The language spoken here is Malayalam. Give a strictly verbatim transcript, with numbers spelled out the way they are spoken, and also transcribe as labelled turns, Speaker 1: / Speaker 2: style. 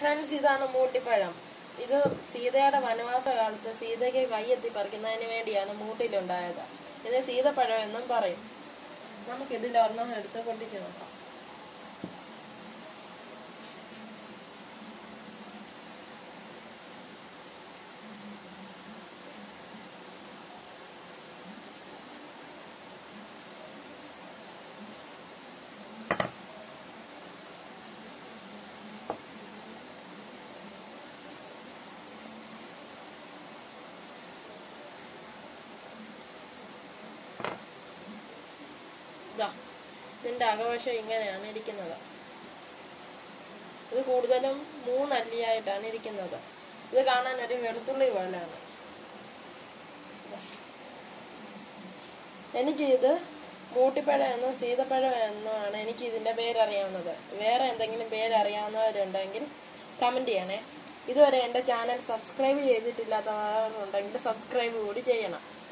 Speaker 1: ഫ്രണ്ട്സ്, ഇതാണ് മൂട്ടിപ്പഴം. ഇത് സീതയുടെ വനവാസ കാലത്ത് സീതയ്ക്ക് കൈയെത്തി പറിക്കുന്നതിന് വേണ്ടിയാണ് മൂട്ടിലുണ്ടായത്. ഇത് സീതപ്പഴം എന്നും പറയും. നമുക്കിതിലൊരെണ്ണം എടുത്ത് പൊട്ടിച്ചു നോക്കാം. ഇതിന്റെ അകവശം ഇങ്ങനെയാണ് ഇരിക്കുന്നത്. ഇത് കൂടുതലും മൂന്നല്ലിയായിട്ടാണ് ഇരിക്കുന്നത്. ഇത് കാണാൻ ഒരു വെളുത്തുള്ളി പോലെയാണ്. എനിക്ക് ഇത് മൂട്ടിപ്പഴം എന്നും സീതപ്പഴം എന്നുമാണ് എനിക്ക് ഇതിന്റെ പേരറിയാവുന്നത്. വേറെ എന്തെങ്കിലും പേരറിയാവുന്നവരുണ്ടെങ്കിൽ കമന്റ് ചെയ്യണേ. ഇതുവരെ എന്റെ ചാനൽ സബ്സ്ക്രൈബ് ചെയ്തിട്ടില്ലാത്തവരുണ്ടെങ്കിൽ സബ്സ്ക്രൈബ് കൂടി ചെയ്യണം.